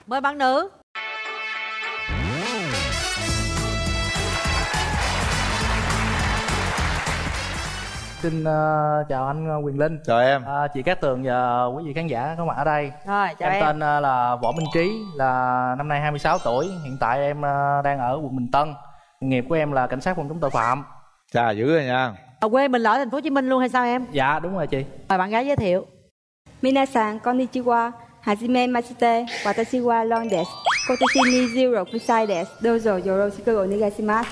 Mời bạn nữ. Xin chào anh Quyền Linh. Chào em. Chị Cát Tường và quý vị khán giả có mặt ở đây. Rồi, chào em. Tên là Võ Minh Trí, là năm nay 26 tuổi. Hiện tại em đang ở quận Bình Tân. Nghề nghiệp của em là cảnh sát phòng chống tội phạm. Chà dữ rồi nha. Ở quê mình là ở thành phố Hồ Chí Minh luôn hay sao em? Dạ đúng rồi chị. Mời bạn gái giới thiệu. Minasan konnichiwa, hajime mashite, watashi wa Lon desu. Kotoshi ni zero kusai desu. Dozo yoroshiku onegaishimasu.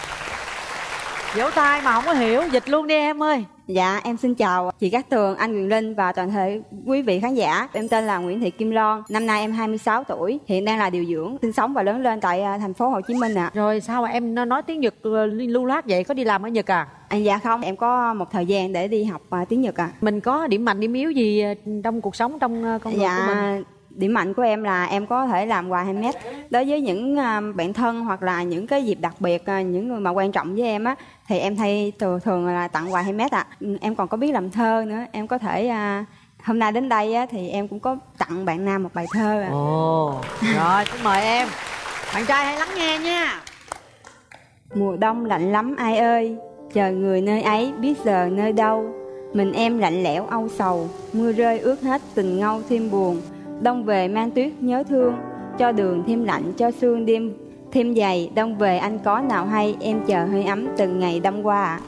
Vỗ tay mà không có hiểu, dịch luôn đi em ơi. Dạ, em xin chào chị Cát Tường, anh Quyền Linh và toàn thể quý vị khán giả. Em tên là Nguyễn Thị Kim Loan, năm nay em 26 tuổi, hiện đang là điều dưỡng, sinh sống và lớn lên tại thành phố Hồ Chí Minh ạ. Rồi sao mà em nói tiếng Nhật lưu loát vậy, có đi làm ở Nhật à? Dạ không, em có một thời gian để đi học tiếng Nhật ạ. Mình có điểm mạnh điểm yếu gì trong cuộc sống, trong công việc của mình? Điểm mạnh của em là em có thể làm quà handmade đối với những bạn thân hoặc là những cái dịp đặc biệt, những người mà quan trọng với em á, thì em hay thường là tặng quà handmade ạ. Em còn có biết làm thơ nữa, em có thể hôm nay đến đây á, thì em cũng có tặng bạn nam một bài thơ ạ. Ồ, rồi xin mời em. Bạn trai hãy lắng nghe nha. Mùa đông lạnh lắm ai ơi, chờ người nơi ấy biết giờ nơi đâu. Mình em lạnh lẽo âu sầu, mưa rơi ướt hết tình ngâu thêm buồn. Đông về mang tuyết nhớ thương, cho đường thêm lạnh cho sương đêm thêm dày. Đông về anh có nào hay, em chờ hơi ấm từng ngày đông qua ạ.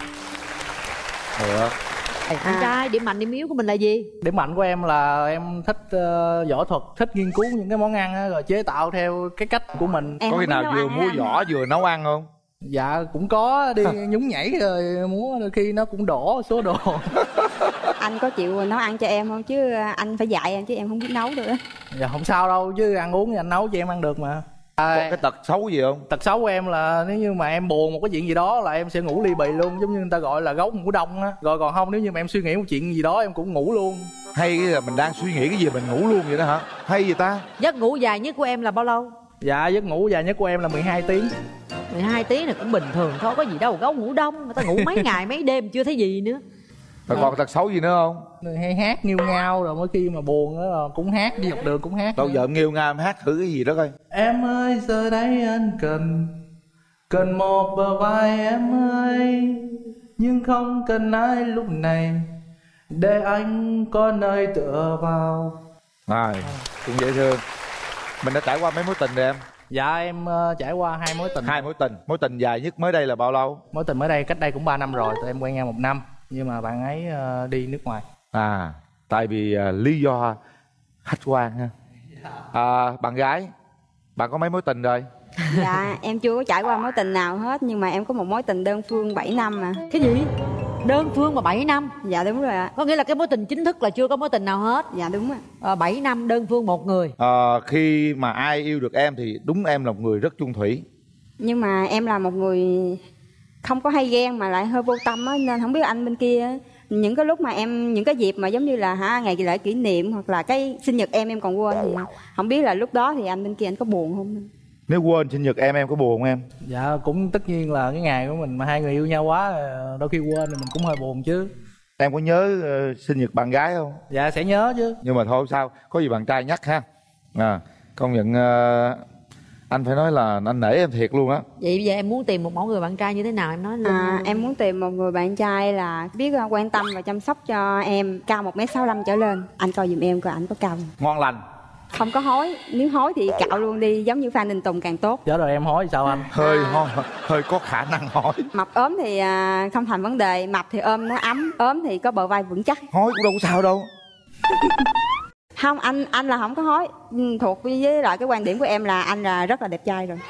Bạn trai, điểm mạnh điểm yếu của mình là gì? Điểm mạnh của em là em thích võ thuật, thích nghiên cứu những cái món ăn á, rồi chế tạo theo cái cách của mình. Em có khi nào vừa múa võ vừa nấu ăn không? Dạ cũng có đi nhún nhảy rồi múa, đôi khi nó cũng đổ số đồ. Anh có chịu nấu ăn cho em không, chứ anh phải dạy em chứ em không biết nấu được. Dạ không sao đâu, chứ ăn uống thì anh nấu cho em ăn được mà. Có cái tật xấu gì không? Tật xấu của em là nếu như mà em buồn một cái chuyện gì đó là em sẽ ngủ ly bì luôn, giống như người ta gọi là gấu ngủ đông á. Rồi còn không, nếu như mà em suy nghĩ một chuyện gì đó em cũng ngủ luôn. Hay là mình đang suy nghĩ cái gì mình ngủ luôn vậy đó hả? Hay gì ta? Giấc ngủ dài nhất của em là bao lâu? Dạ giấc ngủ dài nhất của em là 12 tiếng. 12 tiếng là cũng bình thường thôi, có gì đâu, gấu ngủ đông, người ta ngủ mấy ngày mấy đêm chưa thấy gì nữa. Rồi còn tật xấu gì nữa không? Hay hát nghêu ngao, rồi mỗi khi mà buồn á cũng hát, đi dọc đường cũng hát. Đâu giờ em nghêu ngao em hát thử cái gì đó coi. Em ơi giờ đây anh cần một bờ vai em ơi, nhưng không cần ai lúc này, để anh có nơi tựa vào. Rồi, cũng dễ thương. Mình đã trải qua mấy mối tình rồi em? Dạ em trải qua 2 mối tình. 2 mối tình. Mối tình dài nhất mới đây là bao lâu? Mối tình mới đây cách đây cũng 3 năm rồi, tụi em quen nhau 1 năm, nhưng mà bạn ấy đi nước ngoài. Tại vì lý do khách quan ha. Bạn gái, bạn có mấy mối tình rồi? Dạ em chưa có trải qua mối tình nào hết, nhưng mà em có một mối tình đơn phương 7 năm mà. Cái gì? Đơn phương mà 7 năm? Dạ đúng rồi ạ. Có nghĩa là cái mối tình chính thức là chưa có mối tình nào hết? Dạ đúng ạ. 7 năm đơn phương một người. Khi mà ai yêu được em thì đúng em là một người rất chung thủy. Nhưng mà em là một người không có hay ghen mà lại hơi vô tâm á, nên không biết anh bên kia những cái lúc mà em, những cái dịp mà giống như là ngày lễ kỷ niệm hoặc là cái sinh nhật em còn quên thì không biết là lúc đó thì anh bên kia anh có buồn không? Nếu quên sinh nhật em có buồn không em? Dạ cũng tất nhiên là cái ngày của mình mà hai người yêu nhau quá, đôi khi quên thì mình cũng hơi buồn chứ. Em có nhớ sinh nhật bạn gái không? Dạ sẽ nhớ chứ. Nhưng mà thôi sao, có gì bạn trai nhắc ha. Công nhận anh phải nói là anh nể em thiệt luôn á. Vậy bây giờ em muốn tìm một mẫu người bạn trai như thế nào em nói lên? Em muốn tìm một người bạn trai là biết quan tâm và chăm sóc cho em, cao 1m65 trở lên. Anh coi giùm em coi ảnh có cao không? Ngon lành. Không có hối, nếu hối thì cạo luôn đi, giống như Phan Đình Tùng càng tốt. Chết rồi em hối sao anh? Hơi có khả năng hối. Mập ốm thì không thành vấn đề, mập thì ôm nó ấm, ốm thì có bờ vai vững chắc. Hối cũng đâu có sao đâu. Không, anh là không có hối. Thuộc với lại cái quan điểm của em là anh là rất là đẹp trai rồi.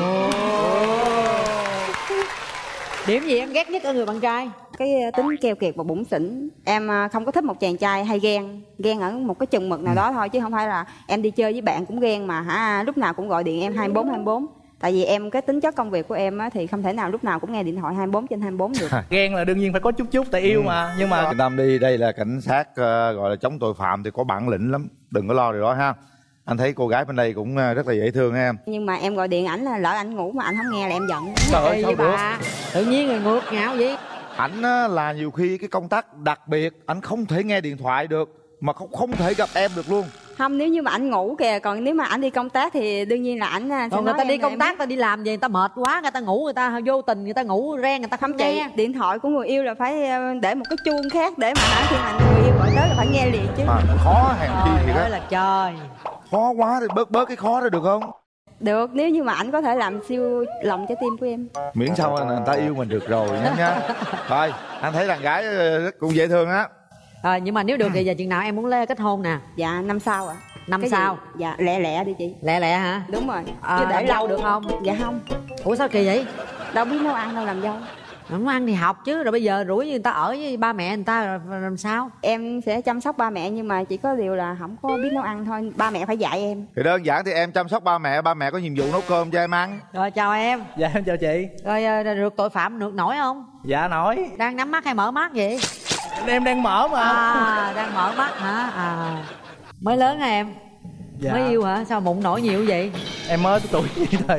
Điểm gì em ghét nhất ở người bạn trai? Cái tính keo kiệt và bủn xỉn. Em không có thích một chàng trai hay ghen ở một cái chừng mực nào đó thôi, chứ không phải là em đi chơi với bạn cũng ghen mà lúc nào cũng gọi điện em 24/24. Tại vì em cái tính chất công việc của em thì không thể nào lúc nào cũng nghe điện thoại 24/24 được. Ghen là đương nhiên phải có chút tại yêu mà, nhưng mà Yên tâm đi, đây là cảnh sát gọi là chống tội phạm thì có bản lĩnh lắm, đừng có lo điều đó ha. Anh thấy cô gái bên đây cũng rất là dễ thương em. Nhưng mà em gọi điện ảnh là lỡ anh ngủ mà anh không nghe là em giận. Trời ơi sao được? Tự nhiên người ngược ngạo vậy. Ảnh là nhiều khi cái công tác đặc biệt ảnh không thể nghe điện thoại được, mà không thể gặp em được luôn. Không, nếu như mà ảnh ngủ kìa, còn nếu mà ảnh đi công tác thì đương nhiên là ảnh sẽ Còn nói người ta đi em là công em tác, biết. ta đi làm về người ta mệt quá, người ta ngủ, người ta vô tình người ta ngủ ren, người ta không Không chị, nghe. điện thoại của người yêu là phải để một cái chuông khác để mà khi mà người yêu gọi tới là phải nghe liền chứ. Mà khó hèn chi Trời thiệt ơi á. là trời. Khó quá thì bớt cái khó đó được không? Được, nếu như mà ảnh có thể làm siêu lòng trái tim của em. Miễn sao người ta yêu mình được rồi nha. Thôi anh thấy đàn gái cũng dễ thương á. Nhưng mà nếu được thì giờ chừng nào em muốn kết hôn nè? Dạ năm sau ạ. Năm Cái sau gì? Dạ lẹ lẹ đi chị. Lẹ lẹ hả? Đúng rồi. Chứ để lâu được không? Dạ không. Ủa sao kỳ vậy? Đâu biết nấu ăn đâu làm dâu. Không ăn thì học chứ, rồi bây giờ rủi người ta ở với ba mẹ người ta rồi làm sao? Em sẽ chăm sóc ba mẹ nhưng mà chỉ có điều là không có biết nấu ăn thôi, ba mẹ phải dạy em. Thì đơn giản thì em chăm sóc ba mẹ có nhiệm vụ nấu cơm cho em ăn. Rồi chào em. Dạ em chào chị. Rồi được tội phạm được nổi không? Dạ nổi. Đang nhắm mắt hay mở mắt vậy? Em đang mở mà. Đang mở mắt hả? Mới lớn hả em? Dạ. Mới yêu hả? Sao mụn nổi nhiều vậy? Em mới tuổi như thầy.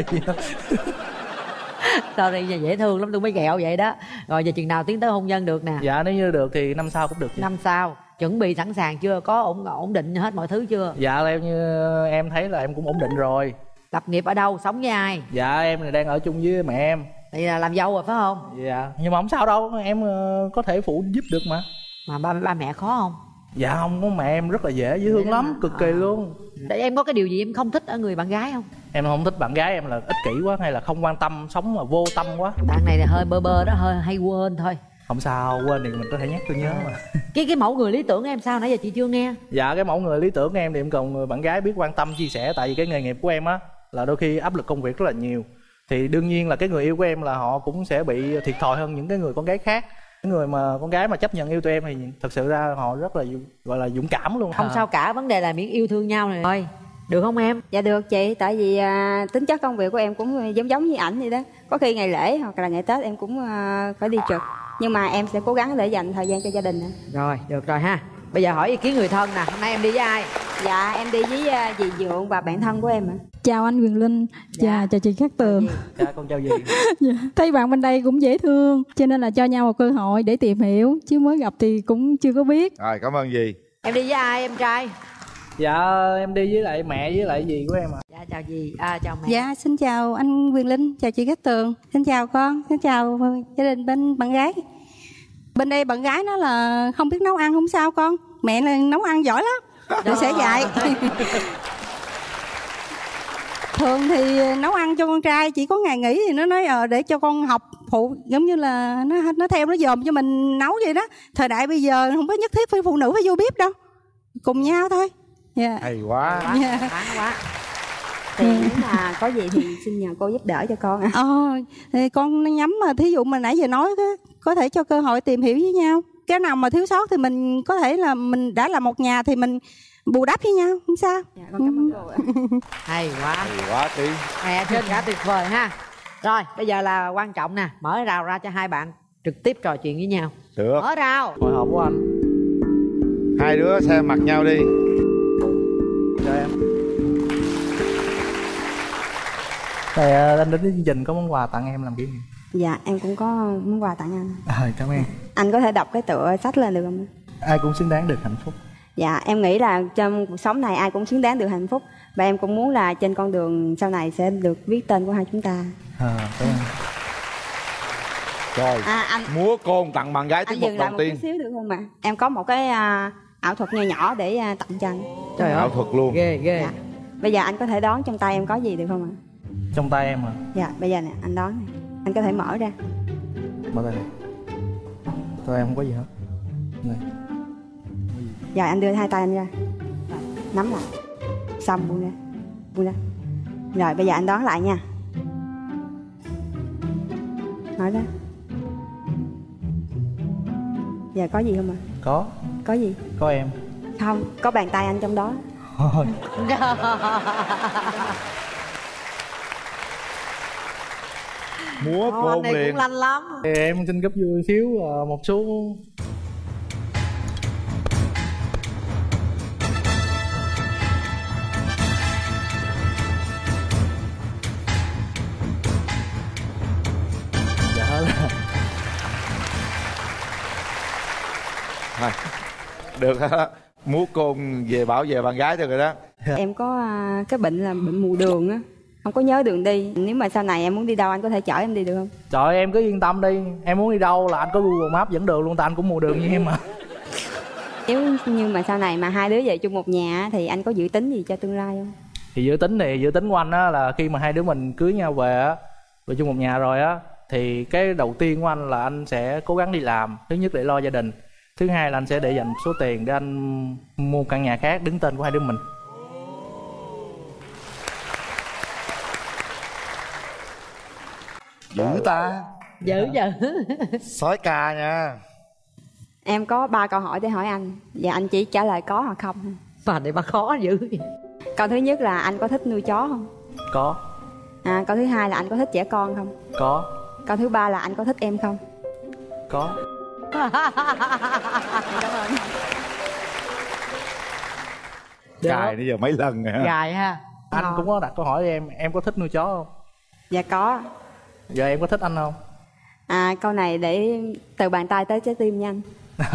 Sorry, giờ dễ thương lắm, tôi mới ghẹo vậy đó. Rồi giờ chừng nào tiến tới hôn nhân được nè? Dạ nếu như được thì năm sau cũng được. Năm sau. Chuẩn bị sẵn sàng chưa? Có ổn định hết mọi thứ chưa? Dạ em như em thấy là em cũng ổn định rồi. Lập nghiệp ở đâu? Sống với ai? Dạ em này đang ở chung với mẹ em. Thì là làm dâu rồi phải không? Dạ nhưng mà không sao đâu, em có thể phụ giúp được mà. Mà ba mẹ khó không? Dạ không, có mẹ em rất là dễ thương lắm, cực kỳ luôn. Để em có cái điều gì em không thích ở người bạn gái không? Em không thích bạn gái em là ích kỷ quá hay là không quan tâm, sống mà vô tâm quá. Bạn này là hơi bơ đó, hơi hay quên thôi. Không sao, quên thì mình có thể nhắc tôi nhớ mà. Cái mẫu người lý tưởng em sao nãy giờ chị chưa nghe? Dạ cái mẫu người lý tưởng của em thì em cần người bạn gái biết quan tâm chia sẻ. Tại vì cái nghề nghiệp của em á là đôi khi áp lực công việc rất là nhiều. Thì đương nhiên là cái người yêu của em là họ cũng sẽ bị thiệt thòi hơn những cái người con gái khác. Cái người mà con gái mà chấp nhận yêu tụi em thì thật sự ra họ rất là gọi là dũng cảm luôn. Không sao cả, vấn đề là miễn yêu thương nhau này thôi. Được không em? Dạ được chị, tại vì tính chất công việc của em cũng giống như ảnh vậy đó. Có khi ngày lễ hoặc là ngày Tết em cũng phải đi trực. Nhưng mà em sẽ cố gắng để dành thời gian cho gia đình nữa. Rồi, được rồi ha. Bây giờ hỏi ý kiến người thân nè, hôm nay em đi với ai? Dạ em đi với dì Dượng và bạn thân của em ạ. Chào anh Quyền Linh. Dạ, chào chị Cát Tường. Dạ con chào dì. Dạ. Thấy bạn bên đây cũng dễ thương, cho nên là cho nhau một cơ hội để tìm hiểu, chứ mới gặp thì cũng chưa có biết. Rồi cảm ơn dì. Em đi với ai em trai? Dạ em đi với lại mẹ với lại dì của em ạ. Dạ chào dì, chào mẹ. Dạ, xin chào anh Quyền Linh, chào chị Cát Tường. Xin chào con, xin chào gia đình bên bạn gái. Bên đây bạn gái nó là không biết nấu ăn không sao con, mẹ là nấu ăn giỏi lắm, rồi sẽ dạy. Thường thì nấu ăn cho con trai chỉ có ngày nghỉ thì nó nói để cho con học phụ, giống như là nó theo nó dòm cho mình nấu vậy đó. Thời đại bây giờ không có nhất thiết phải phụ nữ phải vô bếp đâu, cùng nhau thôi. Yeah. Hay quá. Quá. Thì nếu mà có gì thì xin nhờ cô giúp đỡ cho con ạ. Thì con nhắm mà thí dụ mà nãy giờ nói có thể cho cơ hội tìm hiểu với nhau. Cái nào mà thiếu sót thì mình có thể là mình đã là một nhà thì mình bù đắp với nhau, không sao. Dạ con cảm ơn cô ạ. Hay quá. Hay quá tí. Mẹ trên cả tuyệt vời ha. Rồi, bây giờ là quan trọng nè, mở rào ra cho hai bạn trực tiếp trò chuyện với nhau. Được. Mở rào. Hồi hộp của anh. Hai đứa xem mặt nhau đi. Chào em. Này anh đến với chương trình có món quà tặng em làm kỷ niệm. Dạ em cũng có món quà tặng anh. Cảm ơn. Anh có thể đọc cái tựa sách lên được không? Ai cũng xứng đáng được hạnh phúc. Dạ em nghĩ là trong cuộc sống này ai cũng xứng đáng được hạnh phúc. Và em cũng muốn là trên con đường sau này sẽ được viết tên của hai chúng ta. Cảm ơn. Rồi Anh múa côn tặng bạn gái tiết anh mục dừng lại đầu một tiên. chút xíu được không ạ? Em có một cái ảo thuật nhỏ nhỏ để tặng cho anh. Trời ơi, Ảo thuật luôn. ghê. Dạ. Bây giờ anh có thể đoán trong tay em có gì được không ạ? Trong tay em à? Dạ bây giờ nè anh đoán nè. Anh có thể mở ra. Mở tay này. Tay em không có gì hết. Này. Rồi anh đưa hai tay anh ra. Rồi, nắm lại. Xong buông ra. Buông ra. Rồi bây giờ anh đoán lại nha. Mở ra. Giờ có gì không ạ? Có. Có gì? Có em. Không, có bàn tay anh trong đó. Thôi. Múa Anh côn này liền. cũng lanh lắm. Em xin góp vui xíu một số. Dạ là Thôi. Được hả? Muốn cô về bảo vệ bạn gái cho rồi đó. Em có cái bệnh là bệnh mù đường á, không có nhớ đường đi. Nếu mà sau này em muốn đi đâu anh có thể chở em đi được không? Trời ơi, em cứ yên tâm đi, em muốn đi đâu là anh có Google Maps dẫn đường luôn, tại anh cũng mù đường như em mà. Nếu như mà sau này mà hai đứa về chung một nhà á, thì anh có dự tính gì cho tương lai không? Thì dự tính của anh á là khi mà hai đứa mình cưới nhau về á, về chung một nhà rồi á, thì cái đầu tiên của anh là anh sẽ cố gắng đi làm. Thứ nhất để lo gia đình, thứ hai là anh sẽ để dành một số tiền để anh mua căn nhà khác đứng tên của hai đứa mình. Dữ ta. Dữ giờ. Sói ca nha. Em có 3 câu hỏi để hỏi anh và anh chỉ trả lời có hoặc không. Bà này bà khó dữ. Câu thứ nhất là anh có thích nuôi chó không? Có. Câu thứ hai là anh có thích trẻ con không? Có. Câu thứ ba là anh có thích em không? Có. Cảm ơn. Cài nãy giờ mấy lần rồi ha. Gài ha. Anh cũng có đặt câu hỏi với em có thích nuôi chó không? Dạ có. Giờ em có thích anh không? Câu này để từ bàn tay tới trái tim nha anh.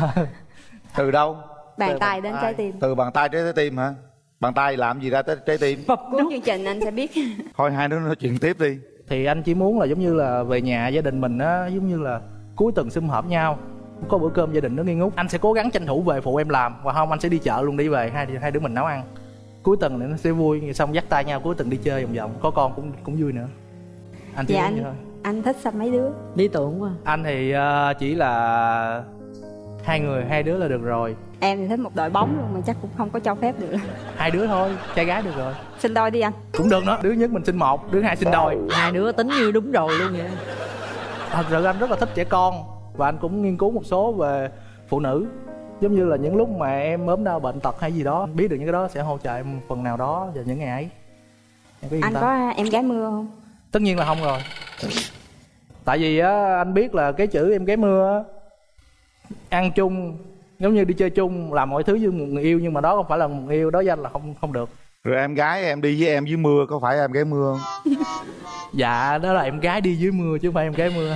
Từ đâu? Bàn tay đến trái tim. Từ bàn tay tới trái tim hả? Bàn tay làm gì ra tới trái tim? Cuối chương trình anh sẽ biết. Thôi hai đứa nói chuyện tiếp đi. Thì anh chỉ muốn là giống như là về nhà gia đình mình á, giống như là cuối tuần sum họp nhau, có bữa cơm gia đình nó nghi ngút. Anh sẽ cố gắng tranh thủ về phụ em làm, và không anh sẽ đi chợ luôn, đi về hai đứa mình nấu ăn. Cuối tuần này nó sẽ vui, xong dắt tay nhau cuối tuần đi chơi vòng vòng, có con cũng vui nữa. Anh chỉ muốn vậy thôi. Anh thích sanh mấy đứa? Lý tưởng quá. Anh thì chỉ là hai đứa là được rồi. Em thì thích một đội bóng luôn mà chắc cũng không có cho phép được. 2 đứa thôi, trai gái được rồi. Sinh đôi đi anh. Cũng được nữa, đứa nhất mình sinh 1, đứa 2 sinh đôi. Hai đứa tính như đúng rồi luôn vậy. Thật sự anh rất là thích trẻ con, và anh cũng nghiên cứu một số về phụ nữ. Giống như là những lúc mà em ốm đau bệnh tật hay gì đó, biết được những cái đó sẽ hỗ trợ em phần nào đó vào những ngày ấy. Em có yên Anh tâm. có em gái mưa không? Tất nhiên là không rồi. Tại vì á, anh biết là cái chữ em gái mưa á, ăn chung giống như đi chơi chung, làm mọi thứ với một người yêu, nhưng mà đó không phải là một người yêu, đó danh là không được. Rồi em gái em đi với em dưới mưa, có phải em gái mưa không? Dạ, đó là em gái đi dưới mưa chứ không phải em gái mưa.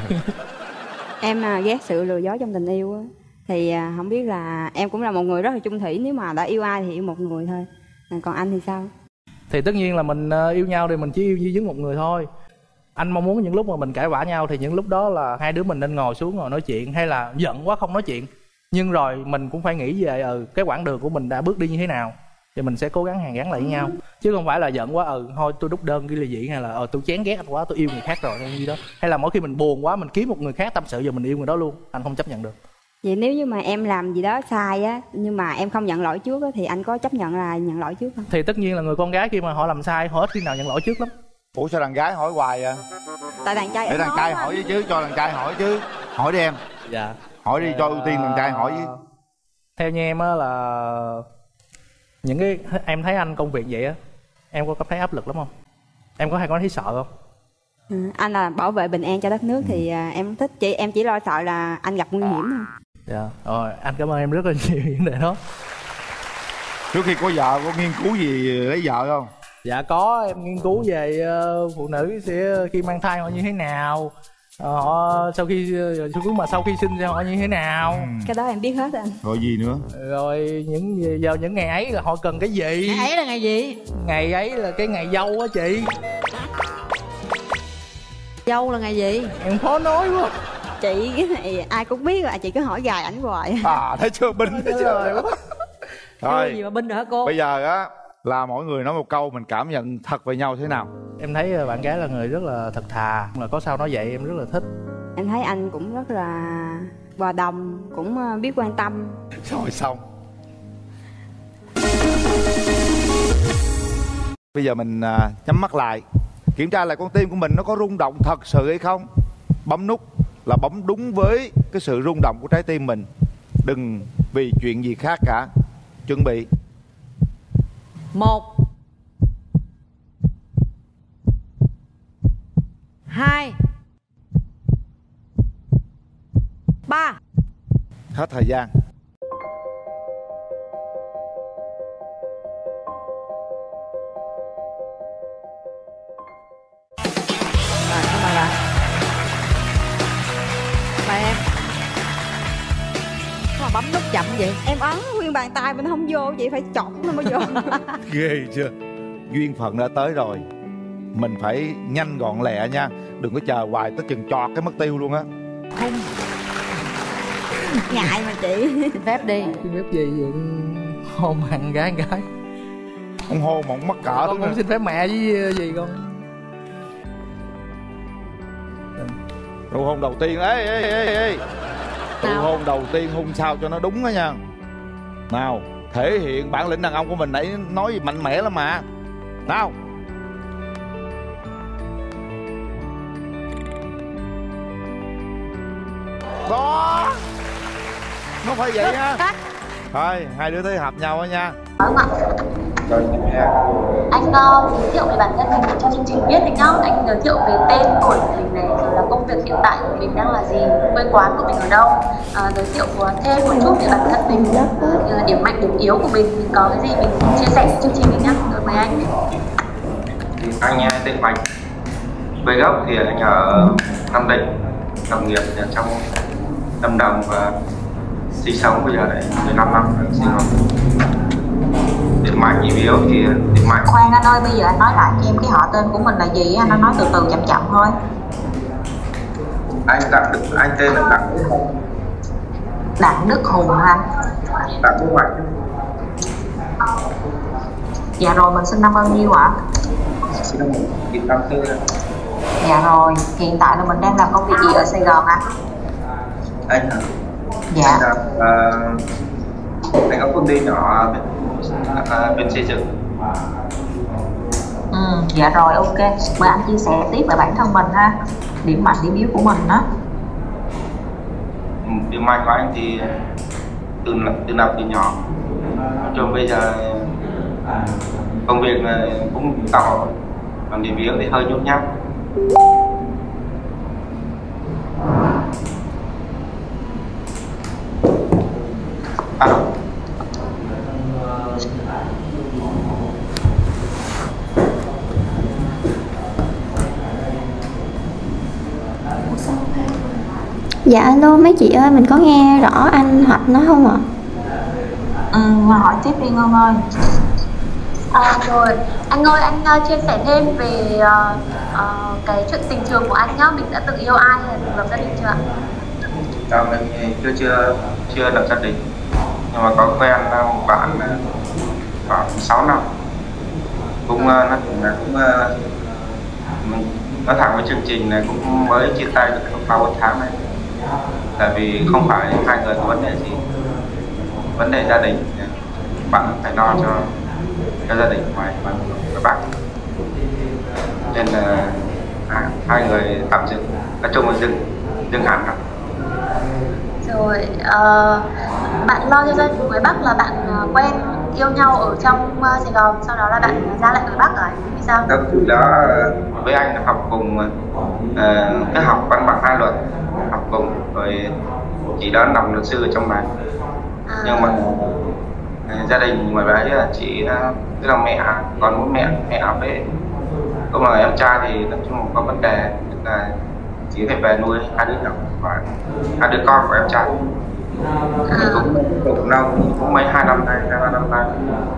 Em ghét sự lừa dối trong tình yêu á. Thì không biết là em cũng là một người rất là chung thủy, nếu mà đã yêu ai thì yêu một người thôi. Còn anh thì sao? Thì tất nhiên là mình yêu nhau thì mình chỉ yêu duy nhất một người thôi. Anh mong muốn những lúc mà mình cãi vã nhau thì những lúc đó là hai đứa mình nên ngồi xuống ngồi nói chuyện, hay là giận quá không nói chuyện, nhưng rồi mình cũng phải nghĩ về cái quãng đường của mình đã bước đi như thế nào, thì mình sẽ cố gắng hàn gắn lại với nhau, chứ không phải là giận quá thôi tôi đút đơn cái ly dị, hay là tôi chán ghét anh quá tôi yêu người khác rồi hay gì đó, hay là mỗi khi mình buồn quá mình kiếm một người khác tâm sự giờ mình yêu người đó luôn. Anh không chấp nhận được. Vậy nếu như mà em làm gì đó sai á, nhưng mà em không nhận lỗi trước á, thì anh có chấp nhận là nhận lỗi trước không? Thì tất nhiên là người con gái khi mà họ làm sai họ ít khi nào nhận lỗi trước lắm. Ủa sao đàn gái hỏi hoài à? Tại đàn trai để đàn trai hỏi với chứ, cho đàn trai hỏi chứ. Hỏi đi em. Dạ. Hỏi đi, cho ưu tiên đàn trai hỏi với. Theo như em á là những cái em thấy anh công việc vậy á, em có cảm thấy áp lực lắm không? Em có hay có thấy sợ không? Anh là bảo vệ bình an cho đất nước thì em thích, em chỉ lo sợ là anh gặp nguy hiểm thôi. Dạ, rồi anh cảm ơn em rất là nhiều vấn đề đó. Trước khi có vợ có nghiên cứu gì lấy vợ không? Dạ có, em nghiên cứu về phụ nữ sẽ khi mang thai họ như thế nào, họ sau khi sinh ra họ như thế nào. Cái đó em biết hết anh. Rồi gì nữa? Rồi vào những ngày ấy là họ cần cái gì. Ngày ấy là ngày gì? Ngày ấy là cái ngày dâu á chị. Dâu là ngày gì? Em khó nói quá. Chị cái này ai cũng biết rồi, chị cứ hỏi gài ảnh hoài. Thấy chưa, binh thấy chưa? Rồi gì mà binh hả cô? Bây giờ á là mỗi người nói một câu mình cảm nhận thật về nhau thế nào. Em thấy bạn gái là người rất là thật thà, là có sao nói vậy, em rất là thích. Em thấy anh cũng rất là hòa đồng, cũng biết quan tâm. Rồi xong. Bây giờ mình nhắm mắt lại, kiểm tra lại con tim của mình nó có rung động thật sự hay không. Bấm nút là bấm đúng với cái sự rung động của trái tim mình, đừng vì chuyện gì khác cả. Chuẩn bị 1 2 3. Hết thời gian. Rồi, cảm ơn bạn. Mời em. Sao mà bấm nút chậm vậy? Em ấn nguyên bàn tay mình không vô, vậy phải chọt nó mới vô. Ghê chưa? Duyên phận đã tới rồi, mình phải nhanh gọn lẹ nha, đừng có chờ hoài tới chừng chọt cái mất tiêu luôn á. Không. Ngại mà chị. Xin phép đi. Xin phép gì vậy? Hôn bạn gái Ông hôn mà ông mắc cỡ. Con cũng xin phép mẹ với gì con. Nụ hôn đầu tiên. Ê. Nụ hôn đầu tiên hôn sao cho nó đúng đó nha. Nào, thể hiện bản lĩnh đàn ông của mình, nãy nói gì mạnh mẽ lắm mà. Nào. Đó. Nó phải vậy ha. Thôi, hai đứa thấy hợp nhau á nha. Vâng ạ. Anh giới thiệu về bản thân mình cho chương trình biết được nhá. Anh giới thiệu về tên tuổi của mình này, rồi là công việc hiện tại của mình đang là gì, quê quán của mình ở đâu, giới thiệu thêm một chút về bản thân mình, điểm mạnh điểm yếu của mình có cái gì mình chia sẻ với chương trình mình nhá. Rồi mời anh. Anh tên Hoành, quê gốc thì anh ở Nam Định, lập nghiệp ở trong Lâm Đồng và sinh sống bây giờ lại 15 năm ở Sài Gòn. Điểm mạnh điểm yếu thì điểm mạnh. Khoan anh ơi, bây giờ anh nói lại cho em cái họ tên của mình là gì, anh nói từ từ chậm chậm thôi. Anh tên là Đặng Đức Hùng. Đặng Đức Hùng hả? Đặng Đức Hoành. Dạ rồi, mình sinh năm bao nhiêu ạ? Sinh năm 1984. Dạ rồi, hiện tại là mình đang làm công việc gì ở Sài Gòn ạ? Anh hả? Dạ. Anh có công ty nhỏ bên xây dựng. Dạ rồi, ok. Mời anh chia sẻ tiếp về bản thân mình ha. Điểm mạnh, điểm yếu của mình đó. Điểm mạnh của anh thì từ lập từ nhỏ. Nói chung bây giờ công việc cũng tạo, còn điểm yếu thì hơi nhút nhát. Alo. Dạ alo mấy chị ơi, mình có nghe rõ anh Hoạch nói không ạ? Hỏi tiếp đi Ngân ơi. Rồi, anh ơi, anh chia sẻ thêm về cái chuyện tình trường của anh nhá. Mình đã từng yêu ai hay là từng lập gia đình chưa ạ? Mình chưa lập gia đình, nhưng mà có quen một bạn khoảng 6 năm. Cũng mình nói thẳng với chương trình này, cũng mới chia tay được 3-4 tháng này. Tại vì không phải hai người có vấn đề gì, vấn đề gia đình, bạn phải lo cho gia đình ngoài bác, nên là hai người tạm dừng, nói chung là dừng hẳn rồi. Rồi, bạn lo cho gia đình với Bắc là bạn quen yêu nhau ở trong Sài Gòn, sau đó là bạn ra lại với Bắc rồi, vì sao? Trước đó với anh là học cùng, cái học văn bằng 2 luật, học cùng, rồi chị đó làm luật sư ở trong này. Nhưng mà gia đình ngoài đấy chị tức là mẹ còn muốn mẹ ở với, cũng là em trai thì nói chung là có vấn đề, tức là chỉ phải về nuôi hai đứa nhỏ và hai đứa con của em trai. Cũng lâu, cũng mấy 2 năm nay, 2-3 năm nay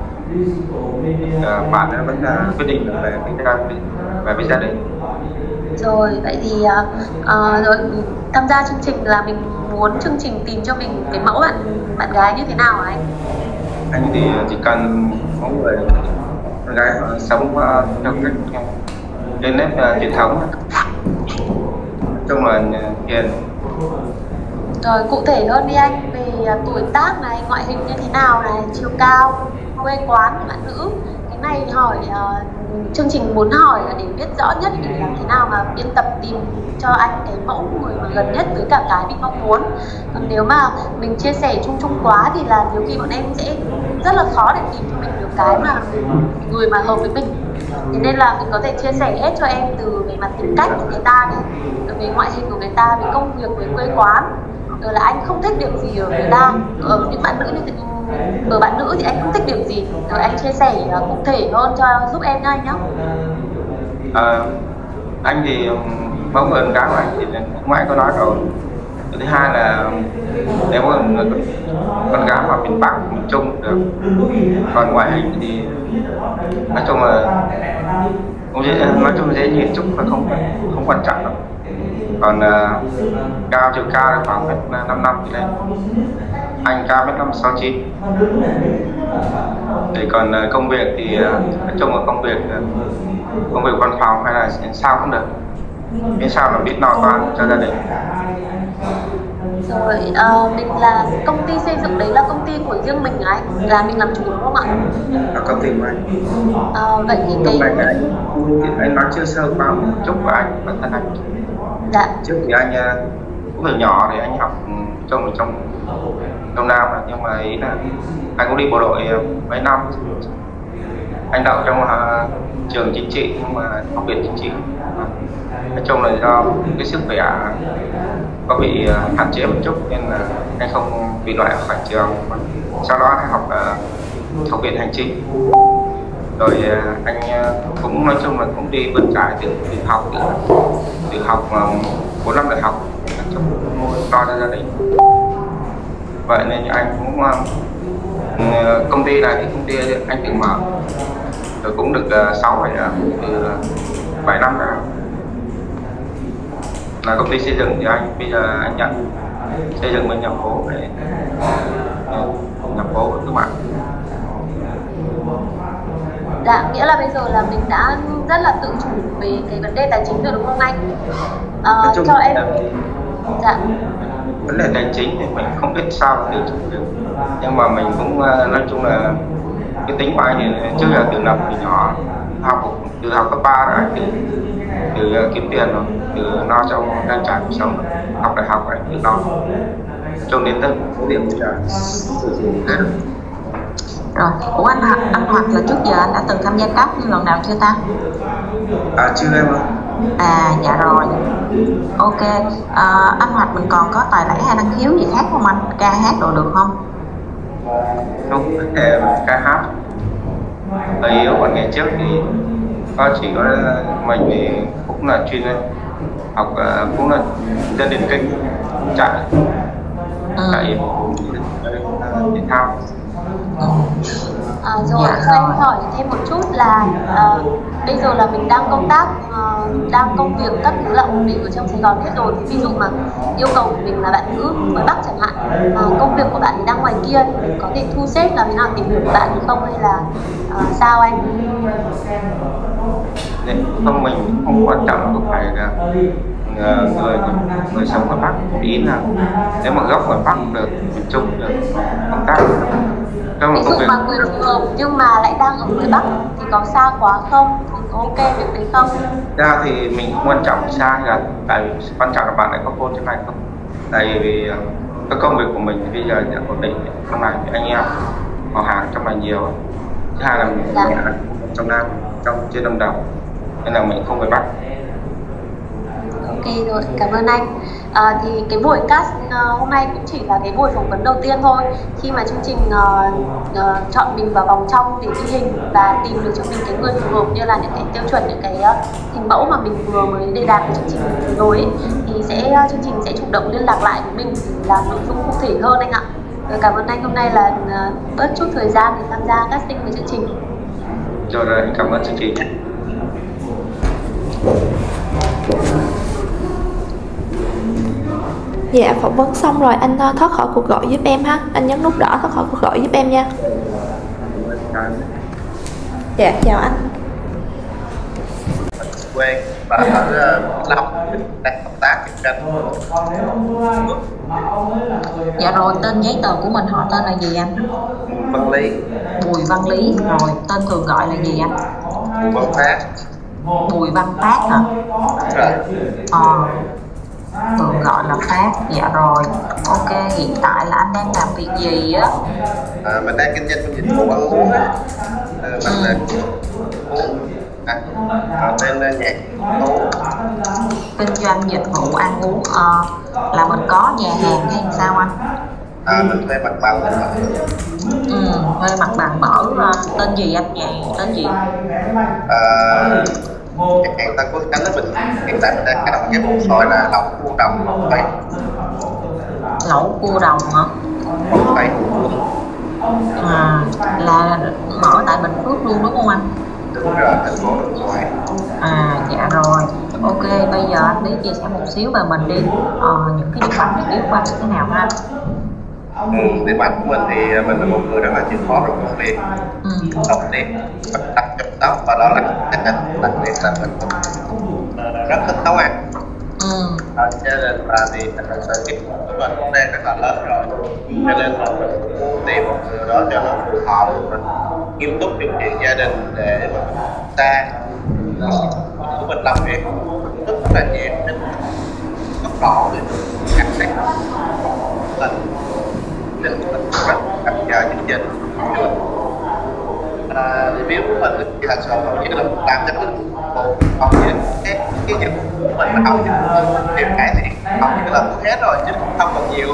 bạn ấy vẫn quyết định là về với gia đình. Rồi, vậy thì rồi tham gia chương trình là mình muốn chương trình tìm cho mình cái mẫu bạn gái như thế nào hả anh? Anh thì chỉ cần có người con gái sống theo cách lên nếp truyền thống, nói chung là hiền. Rồi cụ thể hơn đi anh, về tuổi tác này, ngoại hình như thế nào này, chiều cao, quê quán của bạn nữ. Cái này hỏi chương trình muốn hỏi là để biết rõ nhất để làm thế nào mà biên tập tìm cho anh cái mẫu người mà gần nhất với cả cái mình mong muốn. Còn nếu mà mình chia sẻ chung quá thì là nhiều khi bọn em sẽ rất là khó để tìm cho mình được cái mà người mà hợp với mình. Thế nên là mình có thể chia sẻ hết cho em từ về mặt tính cách của người ta này, về ngoại hình của người ta, về công việc, về quê quán, rồi là anh không thích điểm gì ở người ta. Ở những bạn nữ như thế, ở bạn nữ thì anh không thích điểm gì, rồi anh chia sẻ cụ thể hơn cho giúp em nha anh nhé. Anh thì mẫu người con gái của anh thì ngoại có nói rồi, Thứ hai là nếu mà người con gái mà miền Bắc, miền Trung được. Còn ngoại hình thì nói chung là dễ nhìn chút là không quan trọng đâu. Còn chiều cao là khoảng 1m55 thì lên. Anh cao 1m69. Thì còn công việc thì nói chung là công việc văn phòng hay là sao cũng được, miễn sao là biết lo toan cho gia đình. Rồi mình là công ty xây dựng đấy là công ty của riêng mình anh, là mình làm chủ đúng không ạ? Là công ty của anh. Vậy thì anh nói chưa sơ qua một chút của anh, bản thân anh. Dạ. Trước thì anh cũng từ nhỏ thì anh học trong Đông Nam, nhưng mà ý là anh cũng đi bộ đội mấy năm. Anh đậu trong trường chính trị, nhưng mà học viện chính trị. Nói chung là do cái sức khỏe có bị hạn chế một chút nên là anh không bị loại khỏi trường. Sau đó anh học học viện hành chính. Rồi anh cũng nói chung là cũng đi vươn trải tự học 4 năm đại học, nói chung lo cho gia đình. Vậy nên anh cũng công ty này thì công ty anh tự mở rồi cũng được 7 năm rồi. Là công ty xây dựng thì anh bây giờ anh nhận xây dựng bên nhà phố để nhà phố của các bạn. Dạ, nghĩa là bây giờ là mình đã rất là tự chủ về cái vấn đề tài chính rồi đúng không anh? Cho em. Dạ. Vấn đề tài chính thì mình không biết sao tự chủ được, nhưng mà mình cũng nói chung là cái tính của anh thì trước giờ từ lập từ nhỏ, từ học cấp 3 rồi, từ kiếm tiền rồi, từ lo cho trang trải cuộc sống, học đại học anh tự lo cho đến tận số điểm bây giờ sử dụng hết. Rồi, ủa anh Hoạt là trước giờ anh đã từng tham gia cấp như lần nào chưa ta? Chưa em ạ. Dạ rồi. Ok, anh Hoạt mình còn có tài lẻ hay năng khiếu gì khác không anh? Ca hát đồ được không? Không, thể ca hát hơi yếu, còn ngày trước thì chỉ có mình thì cũng là chuyên học, cũng là dân điển kinh chạy thể thao. Rồi cho em hỏi thêm một chút là bây giờ là mình đang công tác, đang công việc các thứ là ổn định ở trong Sài Gòn hết rồi, thì ví dụ mà yêu cầu của mình là bạn nữ ngoài Bắc chẳng hạn, mà công việc của bạn thì đang ngoài kia, thì mình có thể thu xếp làm thế nào tìm được bạn được không, hay là sao anh? Không, mình không quan trọng là phải là người sống ở Bắc, ý là nếu mà gốc ở Bắc được, miền Trung được, công tác ví dụ mà người phù hợp nhưng mà lại đang ở người Bắc thì có xa quá không, thì có ok việc đấy không? Ra thì mình không quan trọng xa, là tại vì quan trọng là bạn lại có phone trên này không. Tại vì cái công việc của mình thì bây giờ đã ổn định, trong này thì anh em họ hàng trong này nhiều. Thứ hai là mình trong Nam, trên Lâm Đồng, nên là mình không phải Bắc. Ok rồi, cảm ơn anh. Thì cái buổi cast hôm nay cũng chỉ là cái buổi phỏng vấn đầu tiên thôi. Khi mà chương trình chọn mình vào vòng trong để ghi hình và tìm được cho mình cái người phù hợp, như là những cái tiêu chuẩn, những cái hình mẫu mà mình vừa mới đề đạt của chương trình rồi ấy, thì chương trình sẽ chủ động liên lạc lại với mình để làm nội dung cụ thể hơn anh ạ. Rồi, cảm ơn anh hôm nay là bớt chút thời gian để tham gia casting với chương trình. Rồi, anh cảm ơn chương trình. Dạ, phỏng vấn xong rồi, anh thoát khỏi cuộc gọi giúp em ha. Anh nhấn nút đỏ thoát khỏi cuộc gọi giúp em nha. Dạ, chào anh. Quen và ở Long đang công tác kinh doanh. Dạ rồi, tên giấy tờ của mình họ tên là gì anh? Văn Lý. Bùi Văn Lý. Rồi, tên thường gọi là gì anh? Bùi Văn Phát. Bùi Văn Phát hả? Rồi. Thường gọi là Phát. Dạ rồi. Ok, hiện tại là anh đang làm việc gì á? Mình đang kinh doanh dịch vụ ăn uống á. Mình tên nhạc uống. Kinh doanh dịch vụ ăn uống, là mình có nhà hàng hay sao anh? Mình thuê mặt bằng để mở. Thuê mặt bằng mở. Tên gì anh? Nhà tên gì? Hàng Tân Quốc Khánh đó mình hiện tại mình đang cầm cái bộ soi là đồng khu đồng 7. Lẩu cua đồng hả? Phải. Là mở tại Bình Phước luôn đúng không anh? Đúng rồi, thành phố nước ngoài. Dạ rồi. Ok, bây giờ anh Lý chia sẻ một xíu về mình đi. Những cái điểm mạnh điểm yếu của anh như thế nào ha? Điểm mạnh của mình thì mình là một người rất là chịu khó trong công việc, đồng tiền, tập chăm tóc, và đó là đặc biệt là mình rất thích nấu ăn. Cho nên là thì sở thích của mình cũng đang rất là lớn rồi, cho nên là mình muốn tìm một người đó cho nó phù hợp, mình nghiêm túc điều kiện gia đình để mà ta của mình làm việc rất là nhiều, nên tốc độ thì cạnh tranh mình rất cập nhật chương trình. Review của mình thì thật sự hầu như là làm cho một hầu như cái nhiệm vụ của mình là hầu như đều cải thiện, hầu như là hết rồi chứ không còn nhiều.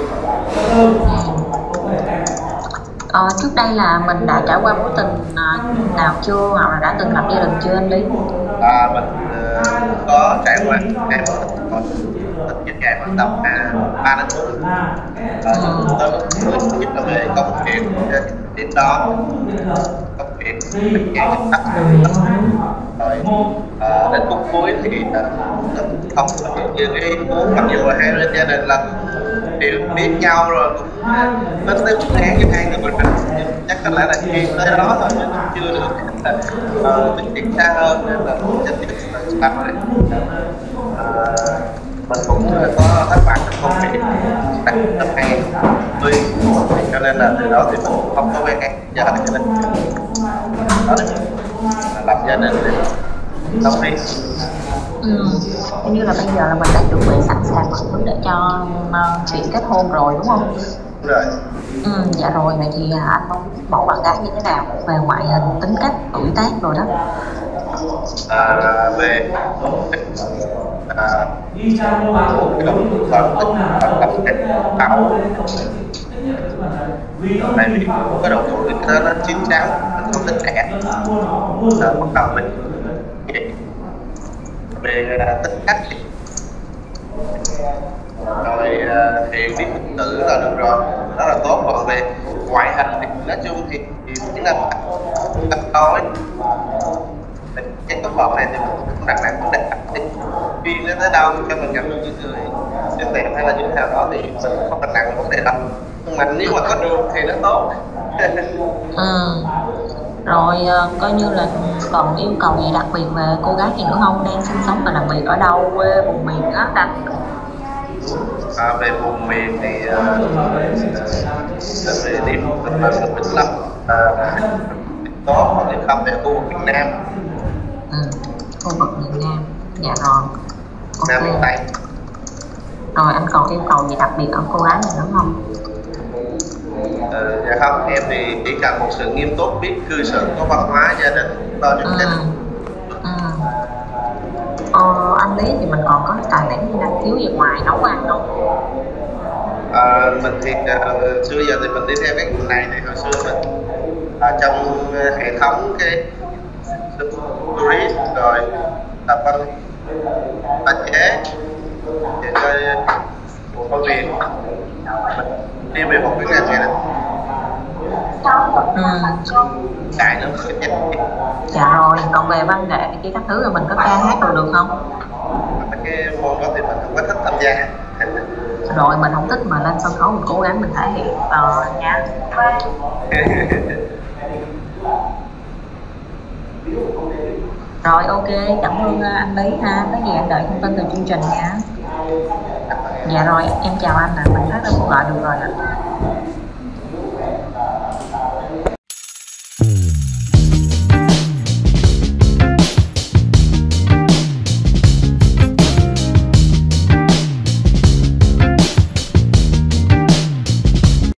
Trước đây là mình đã trải qua mối tình nào chưa, hoặc là đã từng lập gia đình chưa anh Lý? Mình có trải qua cái mối tình tình dài khoảng tầm 3 đến 4 năm. Nhất là về công việc, đến đó công việc mình nghe những tắc rồi đến phút cuối thì nó không như cái muốn, mặc dù là hai bên gia đình là đều biết nhau rồi, cũng đến tới phương án với hai người mình chắc có lẽ là khi tới đó thôi chứ chưa được tính triển xa hơn, nên là chắc là sao đấy. Mình cũng có thất bại trong công việc đặt tập 2020, cho nên là từ đó thì mình không có quen gia đình. Đó là lập gia đình để đồng ý. Như là bây giờ là mình đã chuẩn bị sẵn sàng mọi thứ để cho chuyện kết hôn rồi đúng không? Đúng rồi. Dạ rồi, vậy thì anh mẫu bạn gái như thế nào về ngoại hình, tính cách, tuổi tác rồi đó? Về tại vì có độ tuổi nó chín chắn, mình không thích trẻ, bắt đầu mình về tính cách thì rồi hiền biết ứng xử là được rồi, đó là tốt. Còn về ngoại hình thì nói chung thì chỉ là tập nói cái cấp bậc này thì mình cũng đặt nặng vấn đề thì khi đến tới đâu cho mình gặp được những người đẹp đẹp hay là như thế nào đó thì mình không đặt nặng vấn đề đâu, nhưng mà nếu mà có được thì nó tốt. Rồi coi như là còn yêu cầu gì đặc biệt về cô gái gì nữa không? Đang sinh sống và làm việc ở đâu, quê vùng miền á anh? Về vùng miền thì về điểm mình là một Vĩnh Long, tốt, còn nếu không thì khu vực miền Nam. Khu vực miền Nam, dạ rồi. Nam miền Tây. Rồi anh còn yêu cầu gì đặc biệt ở cô gái này nữa không? Dạ không, em thì chỉ cần một sự nghiêm túc, biết cư xử, có văn hóa gia đình, lo cho gia đình. Anh Lý thì mình còn có cái tài lẻ năng khiếu gì ngoài nấu ăn không? Mình thì xưa giờ thì mình đi theo cái ngành này, thì hồi xưa mình trong hệ thống cái tourist rồi tập văn pha chế để coi một công việc mình đi về một cái ngành này đại nữa. Dạ rồi, còn về văn nghệ thì các thứ là mình có ca hát rồi được không? Cái môn đó thì mình không có thích tham gia. Rồi mình không thích mà lên sân khấu mình cố gắng mình thể hiện nha. Rồi ok, cảm ơn anh Lý ha. Có gì anh đợi thông tin từ chương trình nha. Dạ rồi, em chào anh ạ. Mình phát ra cuộc gọi được rồi ạ.